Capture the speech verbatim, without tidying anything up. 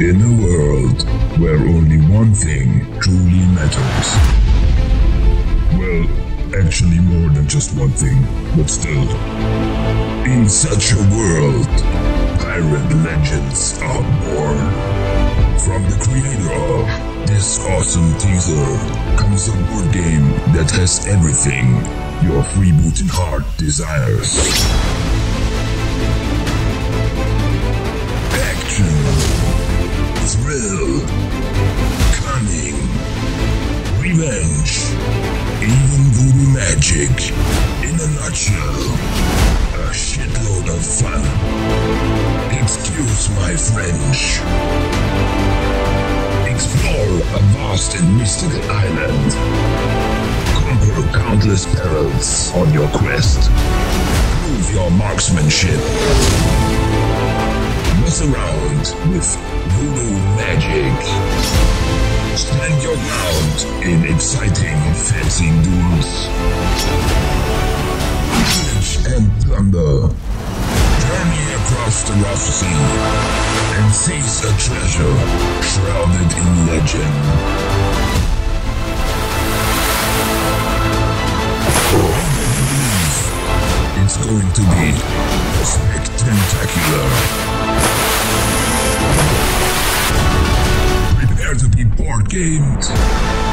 In a world where only one thing truly matters. Well, actually more than just one thing, but still. In such a world, pirate legends are born. From the creator of this awesome teaser comes a board game that has everything your freebooting heart desires. Action, thrill, cunning, revenge, even voodoo magic. In a nutshell, a shitload of fun. Excuse my French. Explore a vast and mystical island. Conquer countless perils on your quest. Prove your marksmanship. Mess around with voodoo magic. Stand your ground in exciting fencing duels. Pillage and plunder. Journey across the rough sea and seize a treasure shrouded in legend. It's going to be spectacular. Prepare to be board gamed.